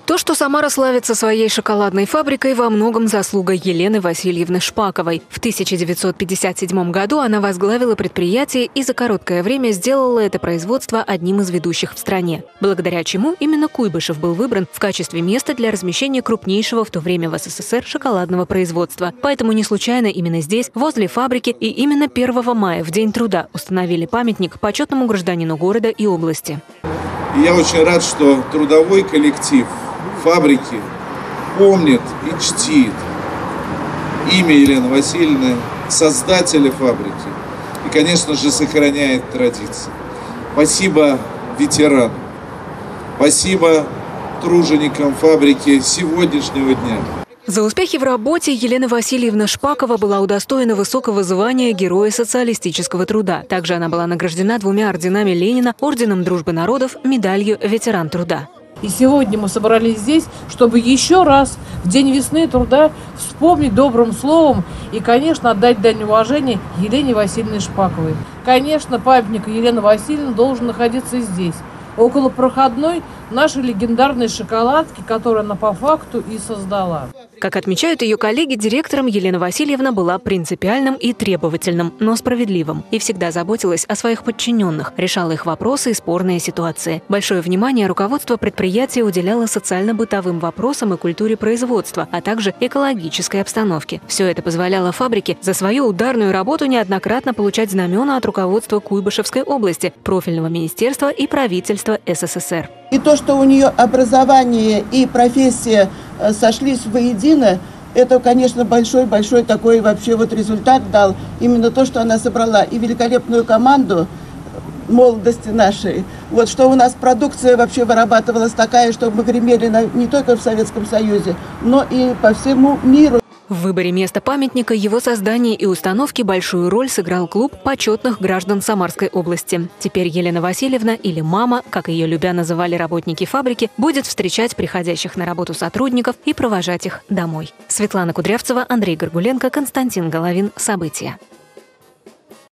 То, что Самара славится своей шоколадной фабрикой, во многом заслуга Елены Васильевны Шпаковой. В 1957 году она возглавила предприятие и за короткое время сделала это производство одним из ведущих в стране. Благодаря чему именно Куйбышев был выбран в качестве места для размещения крупнейшего в то время в СССР шоколадного производства. Поэтому не случайно именно здесь, возле фабрики, и именно 1 мая, в День труда, установили памятник почетному гражданину города и области. И я очень рад, что трудовой коллектив фабрики помнит и чтит имя Елены Васильевны, создателя фабрики, и, конечно же, сохраняет традиции. Спасибо ветеранам, спасибо труженикам фабрики сегодняшнего дня. За успехи в работе Елена Васильевна Шпакова была удостоена высокого звания Героя социалистического труда. Также она была награждена 2 орденами Ленина, орденом Дружбы народов, медалью Ветеран труда. И сегодня мы собрались здесь, чтобы еще раз в День весны труда вспомнить добрым словом и, конечно, отдать дань уважения Елене Васильевне Шпаковой. Конечно, памятник Елены Васильевны должен находиться здесь, около проходной нашей легендарной шоколадки, которую она по факту и создала. Как отмечают ее коллеги, директором Елена Васильевна была принципиальным и требовательным, но справедливым. И всегда заботилась о своих подчиненных, решала их вопросы и спорные ситуации. Большое внимание руководство предприятия уделяло социально-бытовым вопросам и культуре производства, а также экологической обстановке. Все это позволяло фабрике за свою ударную работу неоднократно получать знамена от руководства Куйбышевской области, профильного министерства и правительства СССР. И то, что у нее образование и профессия сошлись воедино, это, конечно, большой такой вообще вот результат дал. Именно то, что она собрала и великолепную команду молодости нашей. Вот что у нас продукция вообще вырабатывалась такая, что мы гремели не только в Советском Союзе, но и по всему миру. В выборе места памятника, его создании и установке большую роль сыграл клуб почетных граждан Самарской области. Теперь Елена Васильевна, или мама, как ее любя называли работники фабрики, будет встречать приходящих на работу сотрудников и провожать их домой. Светлана Кудрявцева, Андрей Горгуленко, Константин Головин. События.